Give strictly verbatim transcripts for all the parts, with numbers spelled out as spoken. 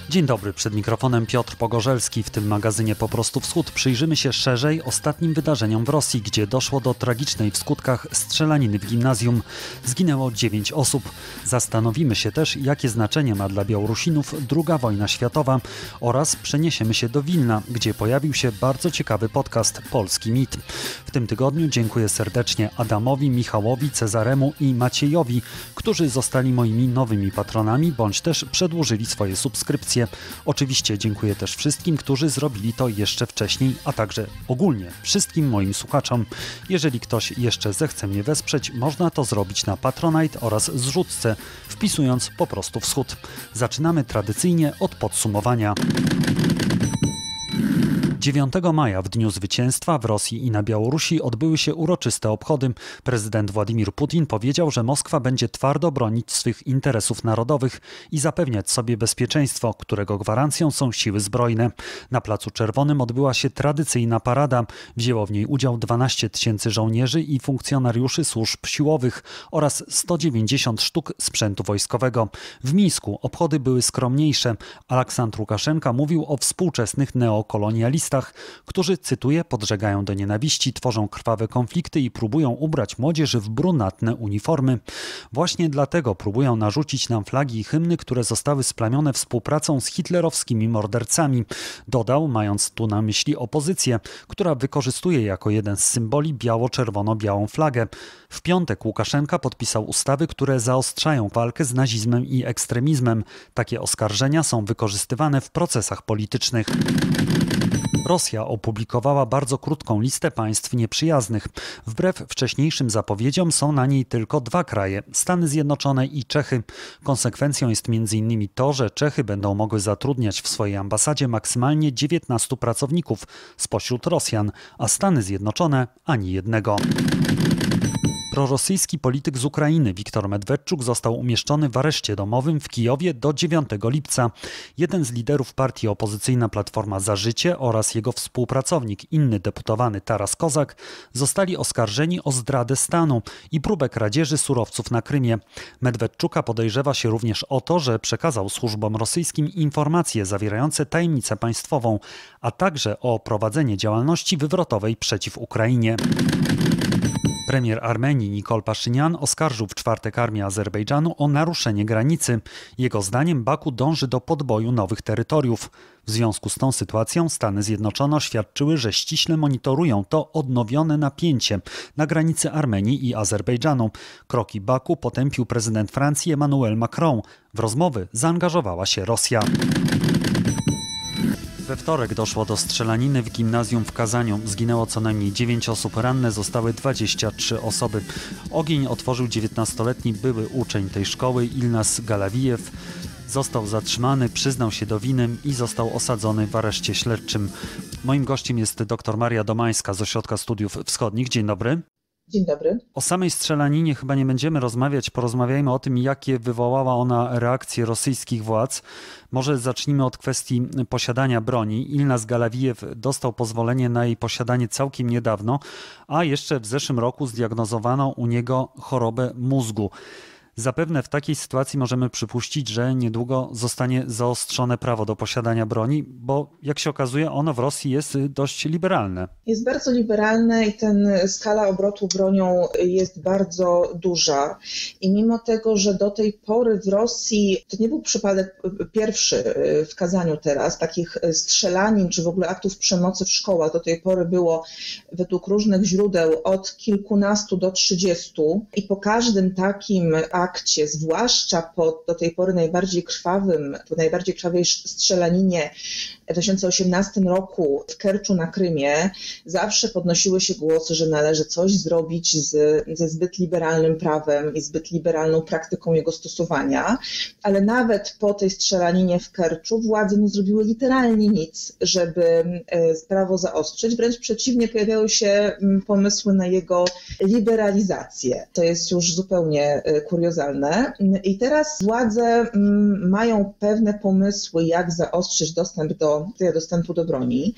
Dzień dobry, przed mikrofonem Piotr Pogorzelski. W tym magazynie Po prostu Wschód przyjrzymy się szerzej ostatnim wydarzeniom w Rosji, gdzie doszło do tragicznej w skutkach strzelaniny w gimnazjum. Zginęło dziewięć osób. Zastanowimy się też, jakie znaczenie ma dla Białorusinów druga wojna światowa oraz przeniesiemy się do Wilna, gdzie pojawił się bardzo ciekawy podcast Polski Mit. W tym tygodniu dziękuję serdecznie Adamowi, Michałowi, Cezaremu i Maciejowi, którzy zostali moimi nowymi patronami, bądź też przedłużyli swoje subskrypcje. Oczywiście dziękuję też wszystkim, którzy zrobili to jeszcze wcześniej, a także ogólnie wszystkim moim słuchaczom. Jeżeli ktoś jeszcze zechce mnie wesprzeć, można to zrobić na Patronite oraz zrzutce, wpisując po prostu Wschód. Zaczynamy tradycyjnie od podsumowania. dziewiątego maja, w Dniu Zwycięstwa, w Rosji i na Białorusi odbyły się uroczyste obchody. Prezydent Władimir Putin powiedział, że Moskwa będzie twardo bronić swych interesów narodowych i zapewniać sobie bezpieczeństwo, którego gwarancją są siły zbrojne. Na Placu Czerwonym odbyła się tradycyjna parada. Wzięło w niej udział dwanaście tysięcy żołnierzy i funkcjonariuszy służb siłowych oraz sto dziewięćdziesiąt sztuk sprzętu wojskowego. W Mińsku obchody były skromniejsze. Aleksandr Łukaszenka mówił o współczesnych neokolonialistach, którzy, cytuję, podżegają do nienawiści, tworzą krwawe konflikty i próbują ubrać młodzież w brunatne uniformy. Właśnie dlatego próbują narzucić nam flagi i hymny, które zostały splamione współpracą z hitlerowskimi mordercami. Dodał, mając tu na myśli opozycję, która wykorzystuje jako jeden z symboli biało-czerwono-białą flagę. W piątek Łukaszenka podpisał ustawy, które zaostrzają walkę z nazizmem i ekstremizmem. Takie oskarżenia są wykorzystywane w procesach politycznych. Rosja opublikowała bardzo krótką listę państw nieprzyjaznych. Wbrew wcześniejszym zapowiedziom są na niej tylko dwa kraje – Stany Zjednoczone i Czechy. Konsekwencją jest między innymi to, że Czechy będą mogły zatrudniać w swojej ambasadzie maksymalnie dziewiętnastu pracowników spośród Rosjan, a Stany Zjednoczone ani jednego. Prorosyjski polityk z Ukrainy Wiktor Medwedczuk został umieszczony w areszcie domowym w Kijowie do dziewiątego lipca. Jeden z liderów partii opozycyjna Platforma za Życie oraz jego współpracownik, inny deputowany Taras Kozak, zostali oskarżeni o zdradę stanu i próbę kradzieży surowców na Krymie. Medwedczuka podejrzewa się również o to, że przekazał służbom rosyjskim informacje zawierające tajemnicę państwową, a także o prowadzenie działalności wywrotowej przeciw Ukrainie. Premier Armenii Nikol Paszynian oskarżył w czwartek armię Azerbejdżanu o naruszenie granicy. Jego zdaniem Baku dąży do podboju nowych terytoriów. W związku z tą sytuacją Stany Zjednoczone oświadczyły, że ściśle monitorują to odnowione napięcie na granicy Armenii i Azerbejdżanu. Kroki Baku potępił prezydent Francji Emmanuel Macron. W rozmowy zaangażowała się Rosja. We wtorek doszło do strzelaniny w gimnazjum w Kazaniu. Zginęło co najmniej dziewięć osób, ranne zostały dwadzieścia trzy osoby. Ogień otworzył dziewiętnastoletni były uczeń tej szkoły Ilnas Galawijew. Został zatrzymany, przyznał się do winy i został osadzony w areszcie śledczym. Moim gościem jest dr Maria Domańska z Ośrodka Studiów Wschodnich. Dzień dobry. Dzień dobry. O samej strzelaninie chyba nie będziemy rozmawiać, porozmawiajmy o tym, jakie wywołała ona reakcje rosyjskich władz. Może zacznijmy od kwestii posiadania broni. Ilnas Galawijew dostał pozwolenie na jej posiadanie całkiem niedawno, a jeszcze w zeszłym roku zdiagnozowano u niego chorobę mózgu. Zapewne w takiej sytuacji możemy przypuścić, że niedługo zostanie zaostrzone prawo do posiadania broni, bo jak się okazuje, ono w Rosji jest dość liberalne. Jest bardzo liberalne i ten skala obrotu bronią jest bardzo duża. I mimo tego, że do tej pory w Rosji, to nie był przypadek pierwszy w Kazaniu teraz, takich strzelanin czy w ogóle aktów przemocy w szkołach do tej pory było według różnych źródeł od kilkunastu do trzydziestu i po każdym takim akcie, zwłaszcza po do tej pory najbardziej krwawym, po najbardziej krwawej strzelaninie w dwa tysiące osiemnastym roku w Kerczu na Krymie, zawsze podnosiły się głosy, że należy coś zrobić z, ze zbyt liberalnym prawem i zbyt liberalną praktyką jego stosowania, ale nawet po tej strzelaninie w Kerczu władze nie zrobiły literalnie nic, żeby prawo zaostrzyć, wręcz przeciwnie, pojawiały się pomysły na jego liberalizację. To jest już zupełnie kuriozalne kuriozalne. I teraz władze mają pewne pomysły, jak zaostrzyć dostęp do, dostępu do broni.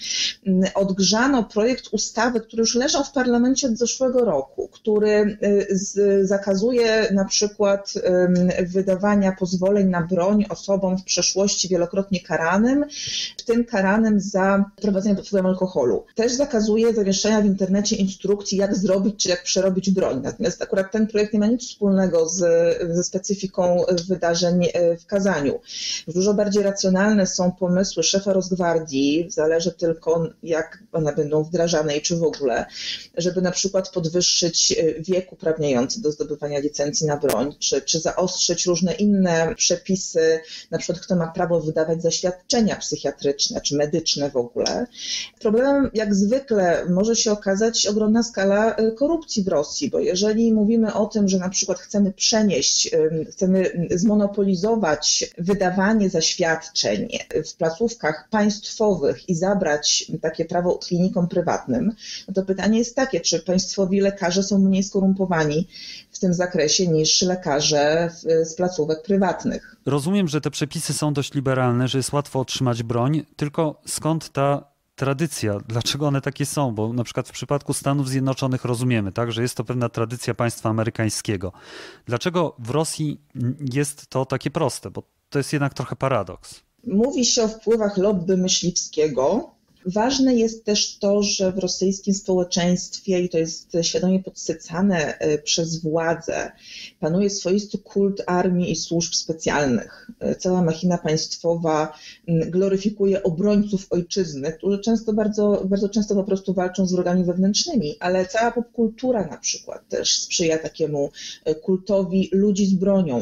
Odgrzano projekt ustawy, który już leżał w parlamencie od zeszłego roku, który z, zakazuje na przykład wydawania pozwoleń na broń osobom w przeszłości wielokrotnie karanym, w tym karanym za prowadzenie pod wpływem alkoholu. Też zakazuje zamieszczania w internecie instrukcji, jak zrobić czy jak przerobić broń. Natomiast akurat ten projekt nie ma nic wspólnego z, ze specyfiką wydarzeń w Kazaniu. Dużo bardziej racjonalne są pomysły szefa Rosgwardii, zależy tylko jak one będą wdrażane i czy w ogóle, żeby na przykład podwyższyć wiek uprawniający do zdobywania licencji na broń, czy, czy zaostrzyć różne inne przepisy, na przykład kto ma prawo wydawać zaświadczenia psychiatryczne czy medyczne w ogóle. Problemem jak zwykle może się okazać ogromna skala korupcji w Rosji, bo jeżeli mówimy o tym, że na przykład chcemy przenieść, chcemy zmonopolizować wydawanie zaświadczeń w placówkach państwowych i zabrać takie prawo klinikom prywatnym, no to pytanie jest takie, czy państwowi lekarze są mniej skorumpowani w tym zakresie niż lekarze z placówek prywatnych. Rozumiem, że te przepisy są dość liberalne, że jest łatwo otrzymać broń, tylko skąd ta tradycja? Dlaczego one takie są? Bo na przykład w przypadku Stanów Zjednoczonych rozumiemy, tak, że jest to pewna tradycja państwa amerykańskiego. Dlaczego w Rosji jest to takie proste? Bo to jest jednak trochę paradoks. Mówi się o wpływach lobby myśliwskiego. Ważne jest też to, że w rosyjskim społeczeństwie, i to jest świadomie podsycane przez władze, panuje swoisty kult armii i służb specjalnych. Cała machina państwowa gloryfikuje obrońców ojczyzny, którzy często bardzo, bardzo często po prostu walczą z wrogami wewnętrznymi, ale cała popkultura na przykład też sprzyja takiemu kultowi ludzi z bronią.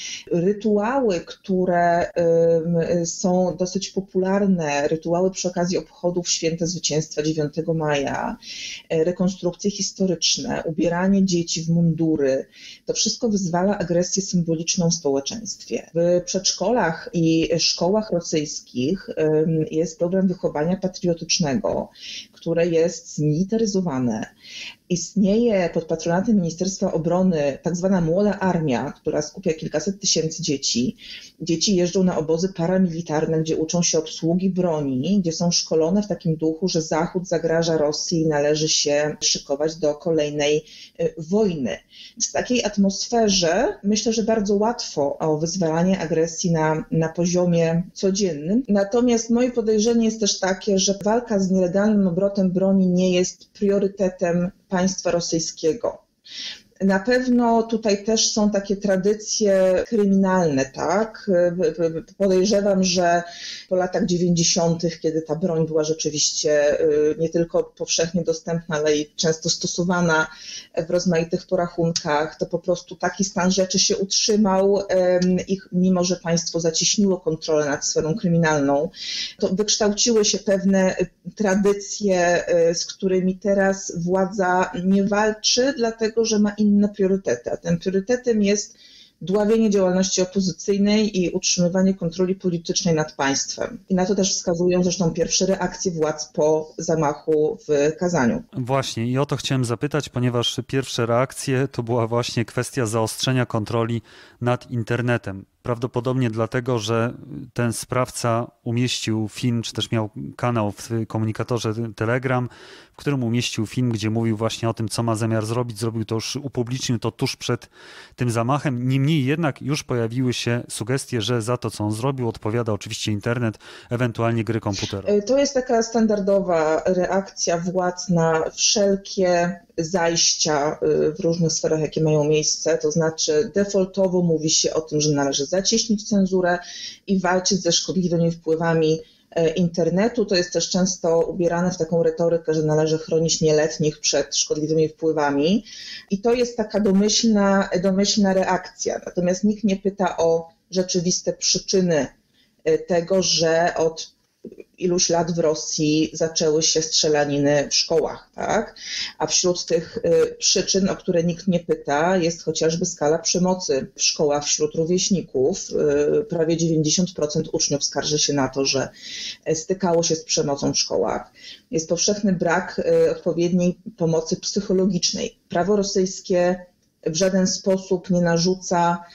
Rytuały, które są dosyć popularne, rytuały przy okazji obchodów Święta Zwycięstwa dziewiątego maja, rekonstrukcje historyczne, ubieranie dzieci w mundury, to wszystko wyzwala agresję symboliczną w społeczeństwie. W przedszkolach i szkołach rosyjskich jest program wychowania patriotycznego, które jest zmilitaryzowane. Istnieje pod patronatem Ministerstwa Obrony tak zwana młoda armia, która skupia kilkaset tysięcy dzieci. Dzieci jeżdżą na obozy paramilitarne, gdzie uczą się obsługi broni, gdzie są szkolone w takim duchu, że Zachód zagraża Rosji i należy się szykować do kolejnej wojny. W takiej atmosferze myślę, że bardzo łatwo o wyzwalanie agresji na, na poziomie codziennym. Natomiast moje podejrzenie jest też takie, że walka z nielegalnym obrotem broni nie jest priorytetem państwa rosyjskiego. Na pewno tutaj też są takie tradycje kryminalne, tak? Podejrzewam, że po latach dziewięćdziesiątych, kiedy ta broń była rzeczywiście nie tylko powszechnie dostępna, ale i często stosowana w rozmaitych porachunkach, to po prostu taki stan rzeczy się utrzymał i mimo, że państwo zacieśniło kontrolę nad sferą kryminalną, to wykształciły się pewne tradycje, z którymi teraz władza nie walczy, dlatego że ma inne inne priorytety, a tym priorytetem jest dławienie działalności opozycyjnej i utrzymywanie kontroli politycznej nad państwem. I na to też wskazują zresztą pierwsze reakcje władz po zamachu w Kazaniu. Właśnie i o to chciałem zapytać, ponieważ pierwsze reakcje to była właśnie kwestia zaostrzenia kontroli nad internetem. Prawdopodobnie dlatego, że ten sprawca umieścił film, czy też miał kanał w komunikatorze Telegram, w którym umieścił film, gdzie mówił właśnie o tym, co ma zamiar zrobić. Zrobił to już, upublicznił to tuż przed tym zamachem. Niemniej jednak już pojawiły się sugestie, że za to, co on zrobił, odpowiada oczywiście internet, ewentualnie gry komputerowe. To jest taka standardowa reakcja władz na wszelkie zajścia w różnych sferach, jakie mają miejsce. To znaczy defaultowo mówi się o tym, że należy zacieśnić cenzurę i walczyć ze szkodliwymi wpływami internetu. To jest też często ubierane w taką retorykę, że należy chronić nieletnich przed szkodliwymi wpływami. I to jest taka domyślna, domyślna reakcja. Natomiast nikt nie pyta o rzeczywiste przyczyny tego, że od iluś lat w Rosji zaczęły się strzelaniny w szkołach, tak? A wśród tych przyczyn, o które nikt nie pyta, jest chociażby skala przemocy w szkołach wśród rówieśników. Prawie dziewięćdziesiąt procent uczniów skarży się na to, że stykało się z przemocą w szkołach. Jest powszechny brak odpowiedniej pomocy psychologicznej. Prawo rosyjskie w żaden sposób nie narzuca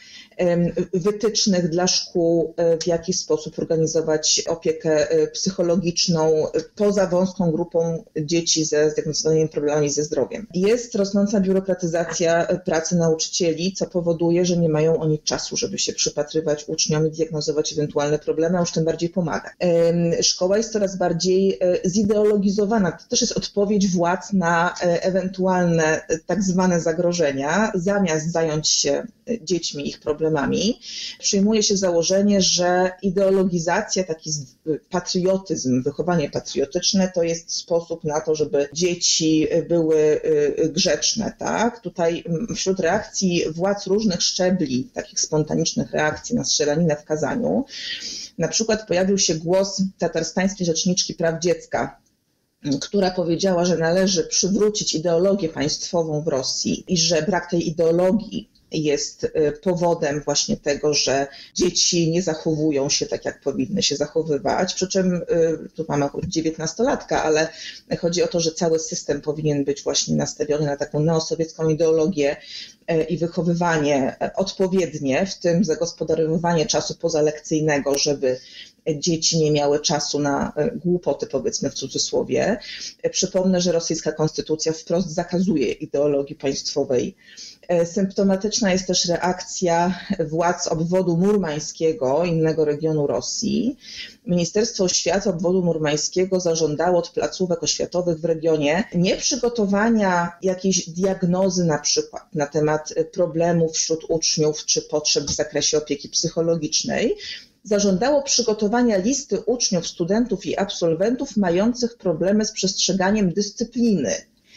wytycznych dla szkół, w jaki sposób organizować opiekę psychologiczną poza wąską grupą dzieci ze zdiagnozowanymi problemami ze zdrowiem. Jest rosnąca biurokratyzacja pracy nauczycieli, co powoduje, że nie mają oni czasu, żeby się przypatrywać uczniom i diagnozować ewentualne problemy, a już tym bardziej pomagać. Szkoła jest coraz bardziej zideologizowana. To też jest odpowiedź władz na ewentualne tak zwane zagrożenia. Zamiast zająć się dziećmi i ich problemami, przyjmuje się założenie, że ideologizacja, taki patriotyzm, wychowanie patriotyczne to jest sposób na to, żeby dzieci były grzeczne. Tak? Tutaj wśród reakcji władz różnych szczebli, takich spontanicznych reakcji na strzelaninę w Kazaniu, na przykład pojawił się głos tatarstańskiej rzeczniczki praw dziecka, która powiedziała, że należy przywrócić ideologię państwową w Rosji i że brak tej ideologii jest powodem właśnie tego, że dzieci nie zachowują się tak, jak powinny się zachowywać. Przy czym tu mamy dziewiętnastolatka, ale chodzi o to, że cały system powinien być właśnie nastawiony na taką neosowiecką ideologię i wychowywanie odpowiednie, w tym zagospodarowywanie czasu pozalekcyjnego, żeby dzieci nie miały czasu na głupoty, powiedzmy w cudzysłowie. Przypomnę, że rosyjska konstytucja wprost zakazuje ideologii państwowej. Symptomatyczna jest też reakcja władz obwodu murmańskiego, innego regionu Rosji. Ministerstwo Oświaty obwodu murmańskiego zażądało od placówek oświatowych w regionie nie przygotowania jakiejś diagnozy na przykład na temat problemów wśród uczniów czy potrzeb w zakresie opieki psychologicznej. Zażądało przygotowania listy uczniów, studentów i absolwentów mających problemy z przestrzeganiem dyscypliny.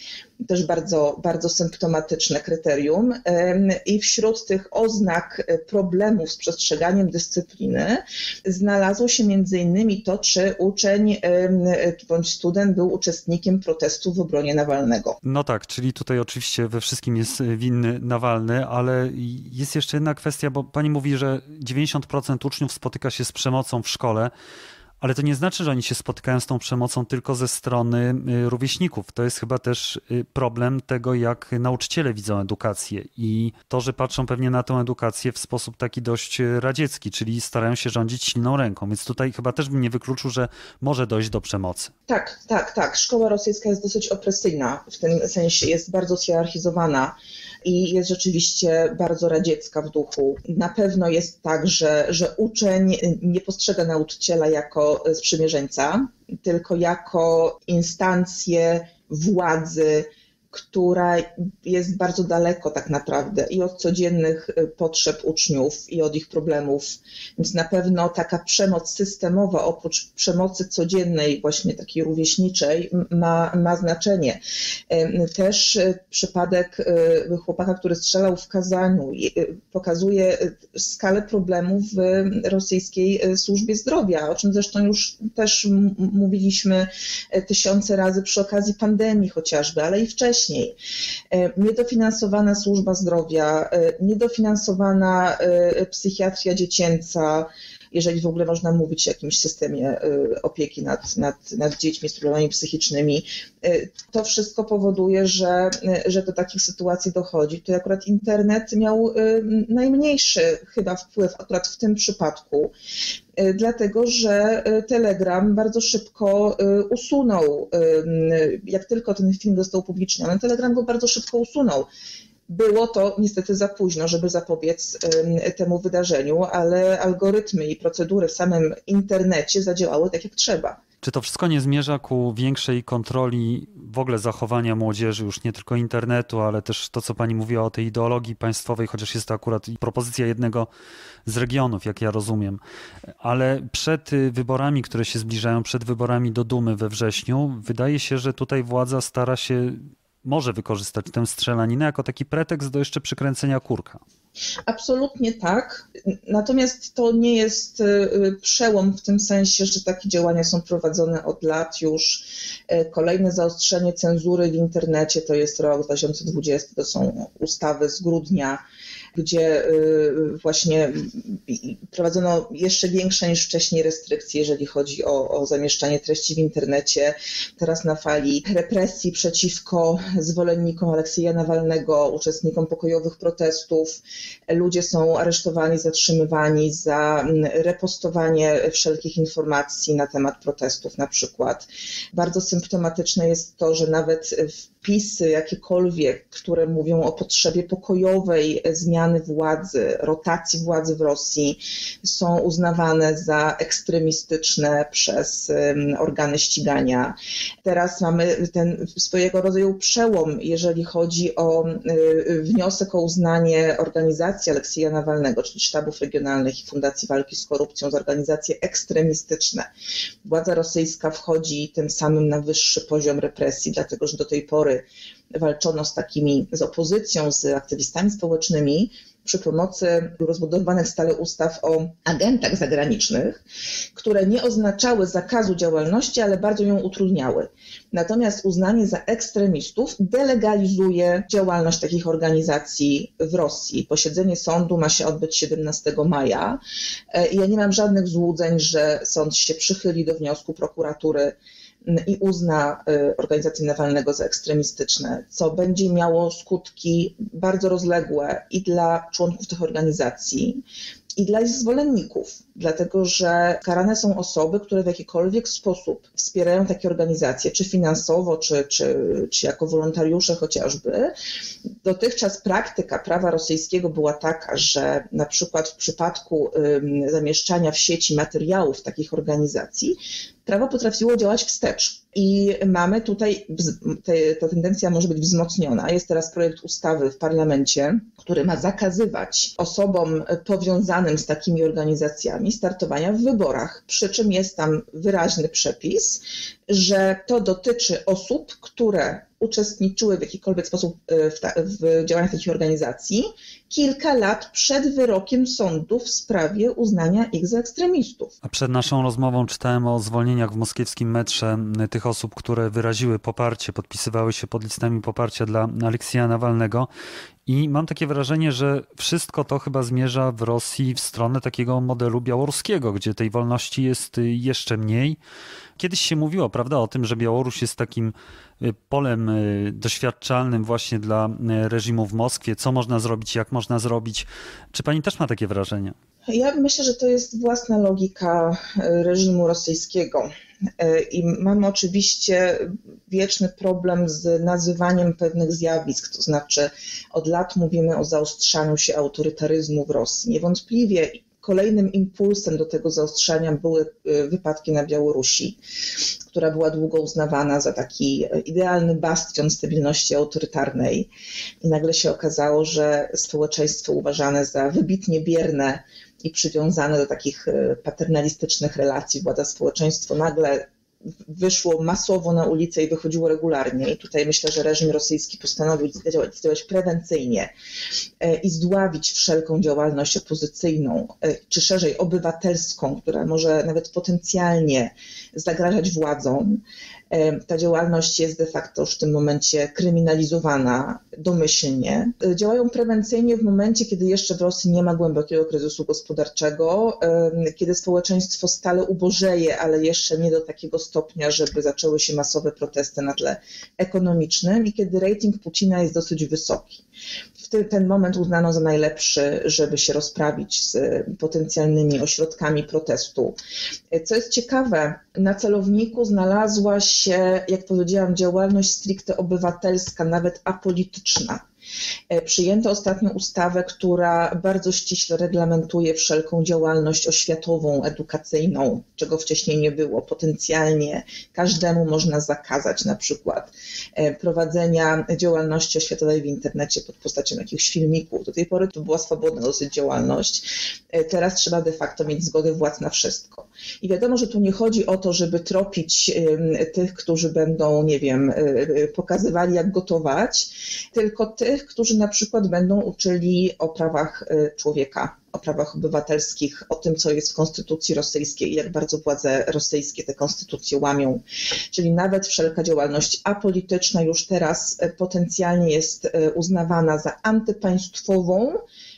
Też bardzo, bardzo symptomatyczne kryterium. I wśród tych oznak problemów z przestrzeganiem dyscypliny znalazło się między innymi to, czy uczeń bądź student był uczestnikiem protestu w obronie Nawalnego. No tak, czyli tutaj oczywiście we wszystkim jest winny Nawalny, ale jest jeszcze jedna kwestia, bo pani mówi, że dziewięćdziesiąt procent uczniów spotyka się z przemocą w szkole. Ale to nie znaczy, że oni się spotykają z tą przemocą tylko ze strony rówieśników. To jest chyba też problem tego, jak nauczyciele widzą edukację i to, że patrzą pewnie na tę edukację w sposób taki dość radziecki, czyli starają się rządzić silną ręką. Więc tutaj chyba też bym nie wykluczył, że może dojść do przemocy. Tak, tak, tak. Szkoła rosyjska jest dosyć opresyjna, w tym sensie jest bardzo zhierarchizowana i jest rzeczywiście bardzo radziecka w duchu. Na pewno jest tak, że, że uczeń nie postrzega nauczyciela jako sprzymierzeńca, tylko jako instancję władzy, która jest bardzo daleko tak naprawdę i od codziennych potrzeb uczniów i od ich problemów. Więc na pewno taka przemoc systemowa oprócz przemocy codziennej, właśnie takiej rówieśniczej, ma, ma znaczenie. Też przypadek chłopaka, który strzelał w Kazaniu, pokazuje skalę problemów w rosyjskiej służbie zdrowia, o czym zresztą już też mówiliśmy tysiące razy przy okazji pandemii chociażby, ale i wcześniej. Niedofinansowana służba zdrowia, niedofinansowana psychiatria dziecięca, jeżeli w ogóle można mówić o jakimś systemie opieki nad, nad, nad dziećmi z problemami psychicznymi. To wszystko powoduje, że, że do takich sytuacji dochodzi. Tutaj akurat internet miał najmniejszy chyba wpływ akurat w tym przypadku, dlatego że Telegram bardzo szybko usunął, jak tylko ten film został upubliczniony, Telegram go bardzo szybko usunął. Było to niestety za późno, żeby zapobiec temu wydarzeniu, ale algorytmy i procedury w samym internecie zadziałały tak, jak trzeba. Czy to wszystko nie zmierza ku większej kontroli w ogóle zachowania młodzieży, już nie tylko internetu, ale też to, co pani mówiła o tej ideologii państwowej, chociaż jest to akurat propozycja jednego z regionów, jak ja rozumiem. Ale przed wyborami, które się zbliżają, przed wyborami do Dumy we wrześniu, wydaje się, że tutaj władza stara się, może wykorzystać tę strzelaninę jako taki pretekst do jeszcze przykręcenia kurka. Absolutnie tak, natomiast to nie jest przełom w tym sensie, że takie działania są prowadzone od lat już. Kolejne zaostrzenie cenzury w internecie to jest rok dwa tysiące dwudziesty, to są ustawy z grudnia gdzie właśnie prowadzono jeszcze większe niż wcześniej restrykcje, jeżeli chodzi o, o zamieszczanie treści w internecie. Teraz na fali represji przeciwko zwolennikom Aleksieja Nawalnego, uczestnikom pokojowych protestów. Ludzie są aresztowani, zatrzymywani za repostowanie wszelkich informacji na temat protestów na przykład. Bardzo symptomatyczne jest to, że nawet wpisy jakiekolwiek, które mówią o potrzebie pokojowej zmiany władzy, rotacji władzy w Rosji, są uznawane za ekstremistyczne przez organy ścigania. Teraz mamy ten swojego rodzaju przełom, jeżeli chodzi o wniosek o uznanie organizacji Aleksieja Nawalnego, czyli sztabów regionalnych i Fundacji Walki z Korupcją, za organizacje ekstremistyczne. Władza rosyjska wchodzi tym samym na wyższy poziom represji, dlatego że do tej pory walczono z takimi, z opozycją, z aktywistami społecznymi przy pomocy rozbudowanych stale ustaw o agentach zagranicznych, które nie oznaczały zakazu działalności, ale bardzo ją utrudniały. Natomiast uznanie za ekstremistów delegalizuje działalność takich organizacji w Rosji. Posiedzenie sądu ma się odbyć siedemnastego maja. Ja nie mam żadnych złudzeń, że sąd się przychyli do wniosku prokuratury i uzna organizację Nawalnego za ekstremistyczne, co będzie miało skutki bardzo rozległe i dla członków tych organizacji, i dla ich zwolenników, dlatego że karane są osoby, które w jakikolwiek sposób wspierają takie organizacje, czy finansowo, czy, czy, czy jako wolontariusze chociażby. Dotychczas praktyka prawa rosyjskiego była taka, że na przykład w przypadku um, zamieszczania w sieci materiałów takich organizacji prawo potrafiło działać wstecz. I mamy tutaj, te, ta tendencja może być wzmocniona. Jest teraz projekt ustawy w parlamencie, który ma zakazywać osobom powiązanym z takimi organizacjami startowania w wyborach. Przy czym jest tam wyraźny przepis, że to dotyczy osób, które uczestniczyły w jakikolwiek sposób w, ta, w działaniach takich organizacji kilka lat przed wyrokiem sądu w sprawie uznania ich za ekstremistów. A przed naszą rozmową czytałem o zwolnieniach w moskiewskim metrze tych osób, które wyraziły poparcie, podpisywały się pod listami poparcia dla Aleksieja Nawalnego. I mam takie wrażenie, że wszystko to chyba zmierza w Rosji w stronę takiego modelu białoruskiego, gdzie tej wolności jest jeszcze mniej. Kiedyś się mówiło, prawda, o tym, że Białoruś jest takim polem doświadczalnym właśnie dla reżimu w Moskwie. Co można zrobić, jak można zrobić. Czy pani też ma takie wrażenie? Ja myślę, że to jest własna logika reżimu rosyjskiego. I mamy oczywiście wieczny problem z nazywaniem pewnych zjawisk, to znaczy od lat mówimy o zaostrzaniu się autorytaryzmu w Rosji. Niewątpliwie kolejnym impulsem do tego zaostrzania były wypadki na Białorusi, która była długo uznawana za taki idealny bastion stabilności autorytarnej. I nagle się okazało, że społeczeństwo uważane za wybitnie bierne i przywiązane do takich paternalistycznych relacji władza-społeczeństwo nagle wyszło masowo na ulicę i wychodziło regularnie. I tutaj myślę, że reżim rosyjski postanowił działać, działać prewencyjnie i zdławić wszelką działalność opozycyjną, czy szerzej obywatelską, która może nawet potencjalnie zagrażać władzom. Ta działalność jest de facto już w tym momencie kryminalizowana domyślnie. Działają prewencyjnie w momencie, kiedy jeszcze w Rosji nie ma głębokiego kryzysu gospodarczego, kiedy społeczeństwo stale ubożeje, ale jeszcze nie do takiego stopnia, żeby zaczęły się masowe protesty na tle ekonomicznym i kiedy rating Putina jest dosyć wysoki. W ten moment uznano za najlepszy, żeby się rozprawić z potencjalnymi ośrodkami protestu. Co jest ciekawe, na celowniku znalazła się, jak powiedziałam, działalność stricte obywatelska, nawet apolityczna. Przyjęto ostatnio ustawę, która bardzo ściśle reglamentuje wszelką działalność oświatową, edukacyjną, czego wcześniej nie było. Potencjalnie każdemu można zakazać na przykład prowadzenia działalności oświatowej w internecie pod postacią jakichś filmików. Do tej pory to była swobodna dosyć działalność. Teraz trzeba de facto mieć zgodę władz na wszystko. I wiadomo, że tu nie chodzi o to, żeby tropić tych, którzy będą, nie wiem, pokazywali jak gotować, tylko tych, którzy na przykład będą uczyli o prawach człowieka, o prawach obywatelskich, o tym, co jest w konstytucji rosyjskiej i jak bardzo władze rosyjskie te konstytucje łamią. Czyli nawet wszelka działalność apolityczna już teraz potencjalnie jest uznawana za antypaństwową,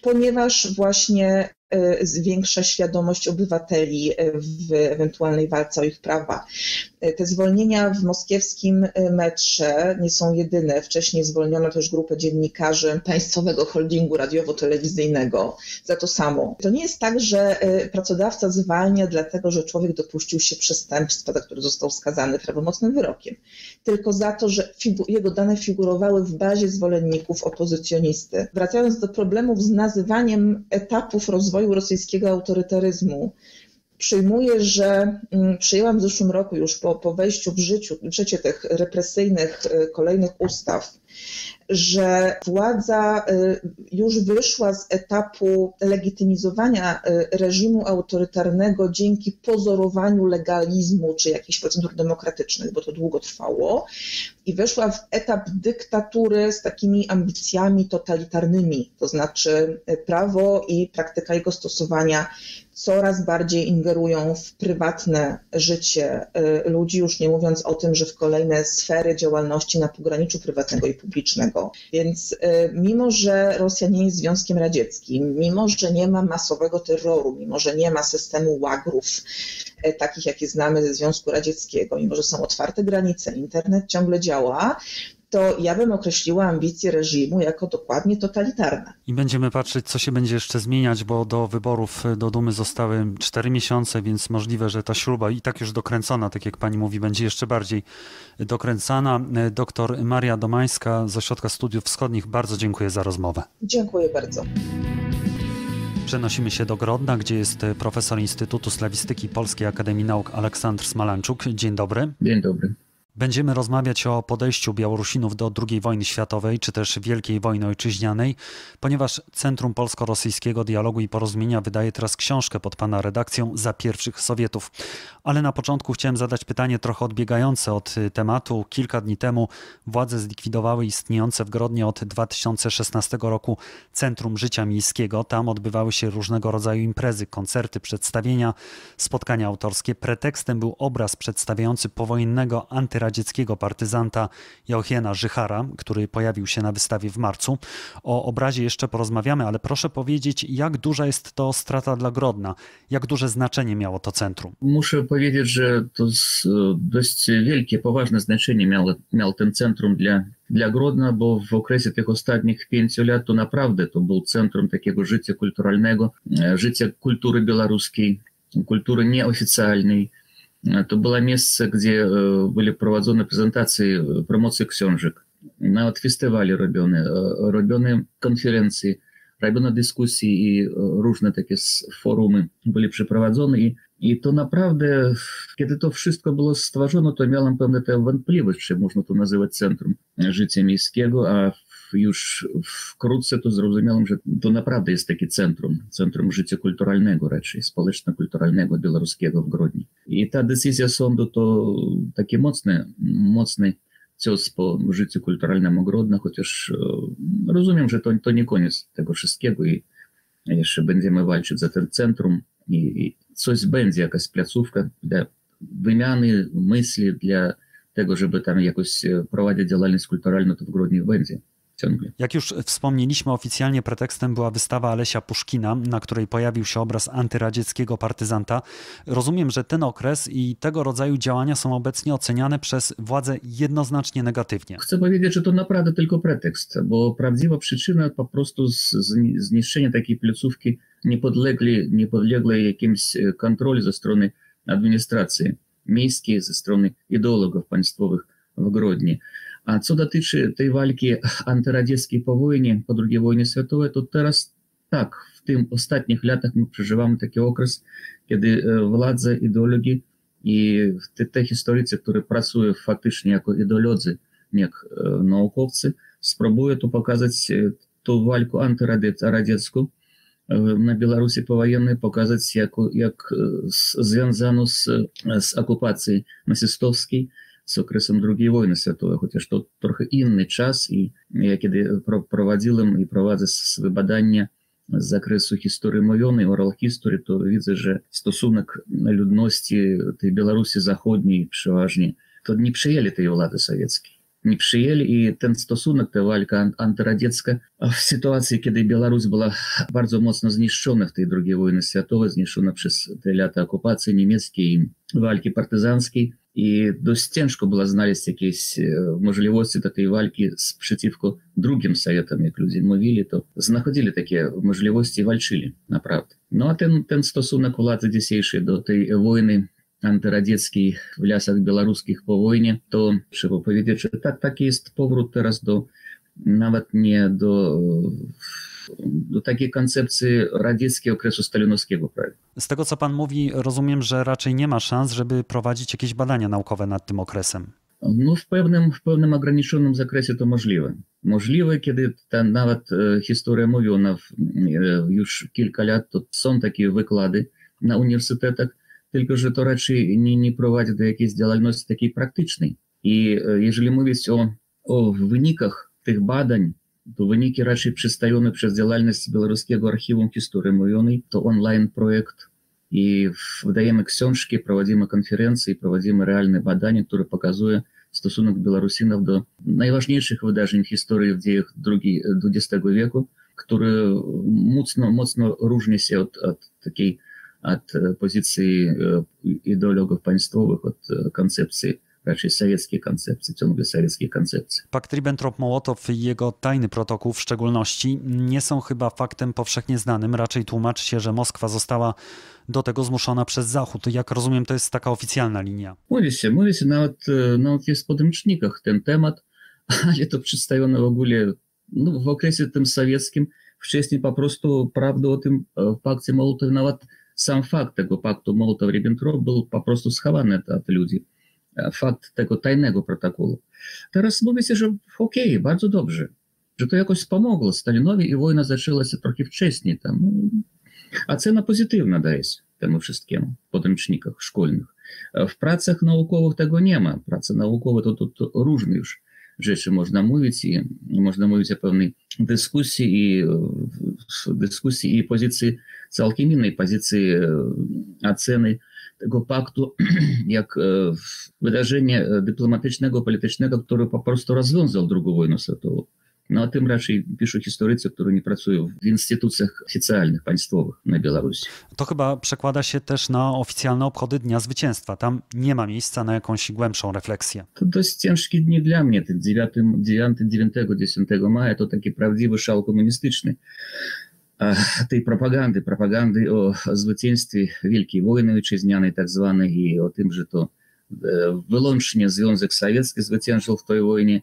ponieważ właśnie zwiększa świadomość obywateli w ewentualnej walce o ich prawa. Te zwolnienia w moskiewskim metrze nie są jedyne. Wcześniej zwolniono też grupę dziennikarzy Państwowego Holdingu Radiowo-Telewizyjnego za to samo. To nie jest tak, że pracodawca zwalnia dlatego, że człowiek dopuścił się przestępstwa, za które został skazany prawomocnym wyrokiem, tylko za to, że jego dane figurowały w bazie zwolenników opozycjonisty. Wracając do problemów z nazywaniem etapów rozwoju rosyjskiego autorytaryzmu, przyjmuję, że przyjęłam w zeszłym roku już po, po wejściu w, życiu, w życie tych represyjnych kolejnych ustaw, że władza już wyszła z etapu legitymizowania reżimu autorytarnego dzięki pozorowaniu legalizmu czy jakichś procedur demokratycznych, bo to długo trwało, i weszła w etap dyktatury z takimi ambicjami totalitarnymi, to znaczy prawo i praktyka jego stosowania coraz bardziej ingerują w prywatne życie ludzi, już nie mówiąc o tym, że w kolejne sfery działalności na pograniczu prywatnego i publicznego. Więc mimo, że Rosja nie jest Związkiem Radzieckim, mimo, że nie ma masowego terroru, mimo, że nie ma systemu łagrów, takich jakie znamy ze Związku Radzieckiego, mimo, że są otwarte granice, internet ciągle działa, to ja bym określiła ambicje reżimu jako dokładnie totalitarne. I będziemy patrzeć, co się będzie jeszcze zmieniać, bo do wyborów do Dumy zostały cztery miesiące, więc możliwe, że ta śruba i tak już dokręcona, tak jak pani mówi, będzie jeszcze bardziej dokręcana. Doktor Maria Domańska z Ośrodka Studiów Wschodnich, bardzo dziękuję za rozmowę. Dziękuję bardzo. Przenosimy się do Grodna, gdzie jest profesor Instytutu Slawistyki Polskiej Akademii Nauk Aleksandr Smalanczuk. Dzień dobry. Dzień dobry. Będziemy rozmawiać o podejściu Białorusinów do drugiej wojny światowej, czy też Wielkiej Wojny Ojczyźnianej, ponieważ Centrum Polsko-Rosyjskiego Dialogu i Porozumienia wydaje teraz książkę pod pana redakcją Za pierwszych Sowietów. Ale na początku chciałem zadać pytanie trochę odbiegające od tematu. Kilka dni temu władze zlikwidowały istniejące w Grodnie od dwa tysiące szesnastego roku Centrum Życia Miejskiego. Tam odbywały się różnego rodzaju imprezy, koncerty, przedstawienia, spotkania autorskie. Pretekstem był obraz przedstawiający powojennego antyradzieckiego partyzanta Jauchiena Żychara, który pojawił się na wystawie w marcu. O obrazie jeszcze porozmawiamy, ale proszę powiedzieć, jak duża jest to strata dla Grodna? Jak duże znaczenie miało to centrum? Muszę powiedzieć, że to dość wielkie, poważne znaczenie miało, miał ten centrum dla, dla Grodna, bo w okresie tych ostatnich pięciu lat to naprawdę to był centrum takiego życia kulturalnego, życia kultury białoruskiej, kultury nieoficjalnej. To było miejsce, gdzie były prowadzone prezentacje, promocje książek, nawet festiwale robione, robione konferencje, robione dyskusje i różne takie forumy były przeprowadzone. I, i to naprawdę, kiedy to wszystko było stworzone, to miałem pewne tę wątpliwość, czy można to nazywać Centrum Życia Miejskiego, a już wkrótce to zrozumiałem, że to naprawdę jest takie centrum, centrum życia kulturalnego raczej, społeczno-kulturalnego białoruskiego w Grodnie. I ta decyzja sądu to taki mocny, mocny cios po życiu kulturalnemu Grodna, chociaż rozumiem, że to, to nie koniec tego wszystkiego i jeszcze będziemy walczyć za ten centrum i, i coś będzie, jakaś placówka dla wymiany myśli, dla tego, żeby tam jakoś prowadzić działalność kulturalną, to w Grodnie będzie. Ciągle. Jak już wspomnieliśmy, oficjalnie pretekstem była wystawa Alesia Puszkina, na której pojawił się obraz antyradzieckiego partyzanta. Rozumiem, że ten okres i tego rodzaju działania są obecnie oceniane przez władze jednoznacznie negatywnie. Chcę powiedzieć, że to naprawdę tylko pretekst, bo prawdziwa przyczyna po prostu zniszczenia takiej placówki niepodległej, niepodległej jakimś kontroli ze strony administracji miejskiej, ze strony ideologów państwowych w Grodnie. A co dotyczy tej walki antyradzieckiej po wojnie, po drugiej wojnie światowej, to teraz tak, w tym ostatnich latach my przeżywamy taki okres, kiedy władze, ideologii i te, te historycy, które pracują faktycznie jako ideolodzy, jak naukowcy, spróbują tu pokazać tą walkę antyradziecką na Białorusi powojennej, pokazać jako, jak związaną z, z okupacją nazistowskiej, z okresem drugiej wojny światowej, chociaż to trochę inny czas i ja kiedy prowadziłem i prowadzę swoje badania z zakresu historii mówionej, oral history, to widzę, że stosunek ludności tej Białorusi Zachodniej przeważnie, to nie przyjęli tej władzy sowieckiej. nie przyjęli i ten stosunek, ta walka antyradziecka w sytuacji, kiedy Białoruś była bardzo mocno zniszczona w tej drugiej wojnie światowej, zniszczona przez te lata okupacji niemieckiej i walki partyzanckiej. I dość ciężko było znaleźć jakieś możliwości do tej walki przeciwko drugim Sowietom, jak ludzie mówili, to znachodzili takie możliwości i walczyli, naprawdę. No a ten, ten stosunek władzy dzisiejszej do tej wojny antyradzieckiej w lasach białoruskich po wojnie, to trzeba powiedzieć, że tak, taki jest powrót teraz do, nawet nie do, do takiej koncepcji radzieckiej okresu stalinowskiego prawie. Z tego, co pan mówi, rozumiem, że raczej nie ma szans, żeby prowadzić jakieś badania naukowe nad tym okresem. No w pewnym, w pewnym ograniczonym zakresie to możliwe. Możliwe, kiedy ta nawet e, historia mówi, ona e, już kilka lat, to są takie wykłady na uniwersytetach, tylko że to raczej nie, nie prowadzi do jakiejś działalności takiej praktycznej. I e, jeżeli mówić o, o wynikach tych badań, to wyniki raczej przedstawione przez działalność Białoruskiego Archiwum Historii Mówionej, to online projekt i wydajemy książki, prowadzimy konferencje, prowadzimy realne badania, które pokazują stosunek Białorusinów do najważniejszych wydarzeń w historii w dziejach dwudziestego wieku, który mocno, mocno różni się od, od takiej od pozycji ideologów państwowych, od koncepcji raczej sowieckiej koncepcji, ciągle sowieckiej koncepcji. Pakt Ribbentrop-Mołotow i jego tajny protokół w szczególności nie są chyba faktem powszechnie znanym. Raczej tłumaczy się, że Moskwa została do tego zmuszona przez Zachód. Jak rozumiem, to jest taka oficjalna linia. Mówi się, mówi się nawet, nawet jest w podręcznikach ten temat, ale to przedstawione w ogóle no, w okresie tym sowieckim. Wcześniej po prostu prawda o tym pakcie Mołotow, nawet sam fakt tego paktu Mołotow-Ribbentrop był po prostu schowany od ludzi. Fakt tego tajnego protokołu. Teraz mówi się, że okej, okay, bardzo dobrze, że to jakoś pomogło Stalinowi i wojna zaczęła się trochę wcześniej. Tam, ocena pozytywna daje się temu wszystkiemu w podręcznikach szkolnych. W pracach naukowych tego nie ma. Prace naukowe to, to, to różne już rzeczy można mówić i można mówić o pewnej dyskusji i dyskusji i pozycji całkiem innej pozycji oceny tego paktu, jak wydarzenie dyplomatycznego, politycznego, które po prostu rozwiązał drugą wojnę światową. No o tym raczej piszą historycy, którzy nie pracują w instytucjach oficjalnych, państwowych na Białorusi. To chyba przekłada się też na oficjalne obchody Dnia Zwycięstwa. Tam nie ma miejsca na jakąś głębszą refleksję. To dość ciężkie dni dla mnie. Ten dziewiątego, dziewiątego, dziesiątego maja to taki prawdziwy szał komunistyczny. Tej propagandy, propagandy o zwycięstwie Wielkiej Wojny Ojczyźnianej tak zwanej i o tym, że to wyłącznie Związek Sowiecki zwyciężył w tej wojnie.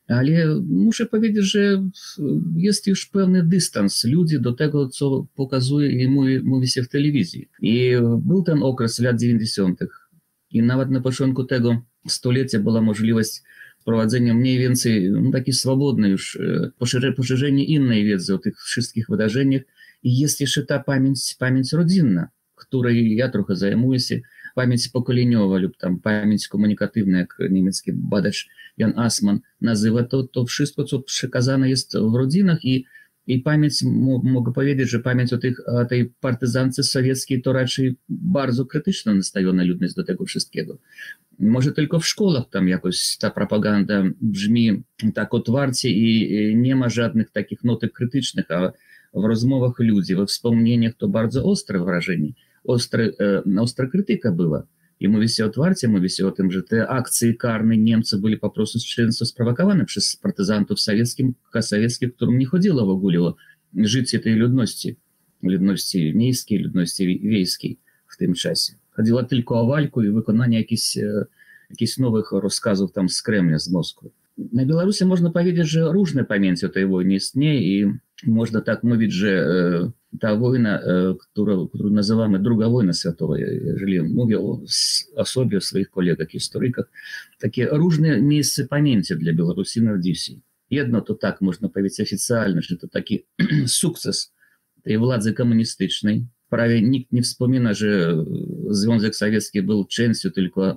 Ale muszę powiedzieć, że jest już pewny dystans ludzi do tego, co pokazuje i mówi, mówi się w telewizji. I był ten okres lat dziewięćdziesiątych i nawet na początku tego stulecia była możliwość wprowadzenia mniej więcej no, takiej swobodnej już poszerzenia innej wiedzy o tych wszystkich wydarzeniach. I jest jeszcze ta pamięć, pamięć rodzinna, której ja trochę zajmuję się, pamięć pokoleniowa lub tam pamięć komunikatywna, jak niemiecki badacz Jan Assmann nazywa, to, to wszystko, co przekazane jest w rodzinach i, i pamięć, mogę powiedzieć, że pamięć o, tych, o tej partyzance sowieckiej to raczej bardzo krytycznie nastawiona ludność do tego wszystkiego. Może tylko w szkołach tam jakoś ta propaganda brzmi tak otwarcie i nie ma żadnych takich notek krytycznych, a w rozmowach ludzi, we wspomnieniach to bardzo ostre wrażenie, ostre, e, ostra krytyka była. I mówi się otwarcie, mówi się o tym, że te akcje karne Niemców były po prostu często sprowokowane przez partyzantów sowieckich, sowieckich, którym nie chodziło w ogóle o życie tej ludności, ludności miejskiej, ludności wiejskiej w tym czasie. Chodziło tylko o walkę i wykonanie jakichś, jakichś nowych rozkazów tam z Kremla, z Moskwy. Na Białorusi można powiedzieć, że różne pamięci o tej wojnie istnieje i można tak mówić, że ta wojna, którą, którą nazywamy Druga wojna światowa, jeżeli mówię o, o sobie, o swoich kolegach, historykach, takie różne miejsca pamięci dla Białorusinów dzisiaj. Jedno to tak można powiedzieć oficjalnie, że to taki sukces tej władzy komunistycznej. Prawie nikt nie wspomina, że Związek Sowiecki był częścią tylko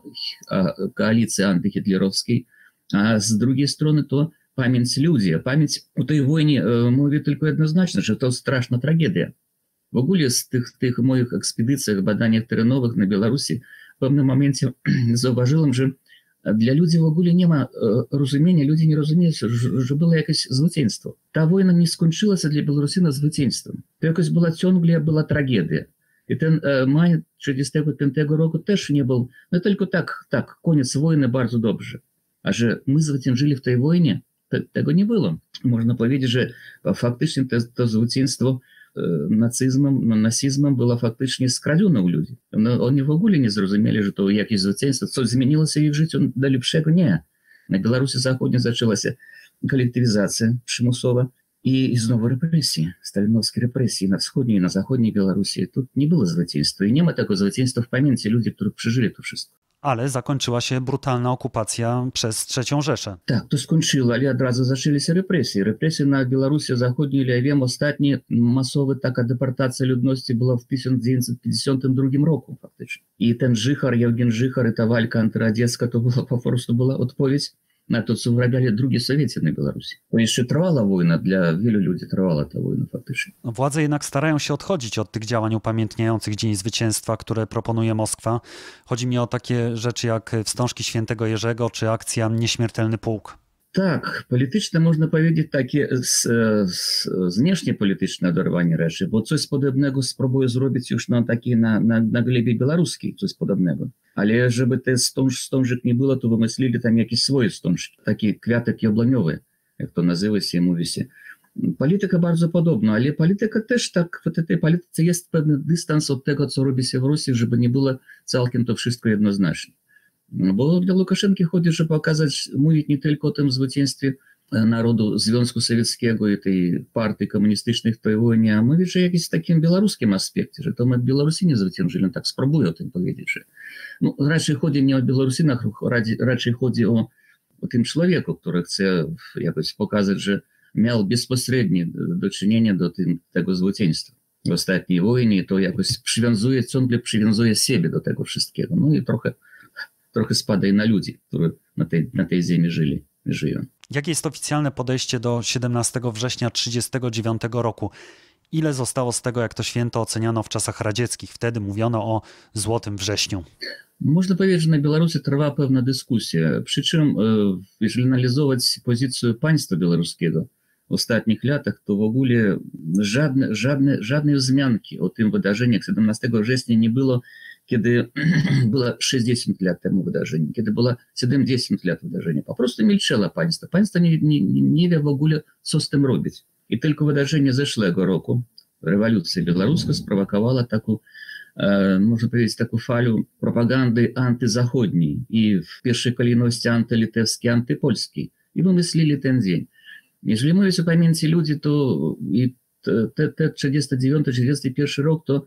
koalicji antyhitlerowskiej, a z drugiej strony to pamięć ludzi. Pamięć o tej wojnie mówi tylko jednoznacznie, że to straszna tragedia. W ogóle z tych, tych moich ekspedycjach, badaniach terenowych na Białorusi w pewnym momencie zauważyłem, że Для ludzi w ogóle nie ma rozumienia, ludzie nie rozumieją, że było jakieś zwycięstwo. Ta wojna nie skończyła się dla Białorusina zwycięstwem. To jakoś była ciągle była tragedia. I ten maj tysiąc dziewięćset trzydziestego piątego roku też nie był, no tylko tak, tak, koniec wojny bardzo dobrze. A że my zwyciężyli w tej wojnie, tego nie było. Można powiedzieć, że faktycznie to, to zwycięstwo nacizmem, no, nazizmem było faktycznie skradzione u ludzi. No, oni w ogóle nie zrozumieli, że to jakieś zwycięstwo. Coś zmieniło się ich życiu do lepszego? Nie. Na Białorusi Zachodniej zaczęła się kolektywizacja przymusowa i znowu represje, stalinowskie represje na wschodniej i na zachodniej Białorusi. Tu nie było zwycięstwa i nie ma tego zwycięstwa w pamięci ludzi, którzy przeżyli to wszystko. Ale zakończyła się brutalna okupacja przez trzecią Rzeszę. Tak, to skończyło, ale od razu zaczęły się represje. Represje na Białorusi Zachodniej, ja wiem, ostatnia masowa taka deportacja ludności była w tysiąc dziewięćset pięćdziesiątym drugim roku faktycznie. I ten Żychar, Jewgen Żychar i ta walka antyradziecka, to była po prostu była odpowiedź na to, co wrabiali drugi Sowieci na Białorusi. To jeszcze trwała wojna, dla wielu ludzi trwała ta wojna faktycznie. Władze jednak starają się odchodzić od tych działań upamiętniających Dzień Zwycięstwa, które proponuje Moskwa. Chodzi mi o takie rzeczy jak wstążki świętego Jerzego czy akcja Nieśmiertelny Pułk. Tak, polityczne można powiedzieć takie z, z, zniecznie-polityczne oderwanie Rzeszy, bo coś podobnego spróbuję zrobić już na takiej, na, na, na glebie białoruskiej, coś podobnego. Ale żeby te stąż, stążek nie było, to wymyślili tam jakieś swoje stążki, takie kwiatek jabłoniowe, jak to nazywa się, mówi się. Polityka bardzo podobna, ale polityka też tak, w tej polityce jest pewien dystans od tego, co robi się w Rosji, żeby nie było całkiem to wszystko jednoznacznie. Bo dla Łukaszenki chodzi, żeby pokazać, mówić nie tylko o tym zwycięstwie narodu Związku Sowieckiego i tej partii komunistycznej w tej wojnie, a mówić, że jakimś takim białoruskim aspekcie, że to my Białorusini zwyciężyli, tak spróbuję o tym powiedzieć, że no, raczej chodzi nie o Białorusinach, raczej chodzi o, o tym człowieku, który chce jakoś pokazać, że miał bezpośrednie do czynienia do tym, tego zwycięstwa w ostatniej wojnie i to jakoś przywiązuje, ciągle przywiązuje siebie do tego wszystkiego. No i trochę trochę spada i na ludzi, którzy na tej, na tej ziemi żyli, żyją. Jakie jest oficjalne podejście do siedemnastego września tysiąc dziewięćset trzydziestego dziewiątego roku? Ile zostało z tego, jak to święto oceniano w czasach radzieckich? Wtedy mówiono o Złotym Wrześniu. Można powiedzieć, że na Białorusi trwa pewna dyskusja. Przy czym, jeżeli analizować pozycję państwa białoruskiego w ostatnich latach, to w ogóle żadne, żadne, żadnej wzmianki o tym wydarzeniach siedemnastego września nie było, kiedy było sześćdziesiąt lat temu wydarzenie, kiedy było siedemdziesiąt lat wydarzenia. Po prostu milczelo państwo. Państwo nie, nie, nie wie w ogóle, co z tym robić. I tylko wydarzenie zeszłego roku, rewolucja białoruska, sprowokowało taką, e, można powiedzieć, taką falę propagandy antyzachodniej i w pierwszej kolejności antylitewskiej, antypolskiej. I wymyślili ten dzień. Jeżeli mówić o pamięci ludzi, to i te, te trzydziesty dziewiąty trzydziesty pierwszy rok, to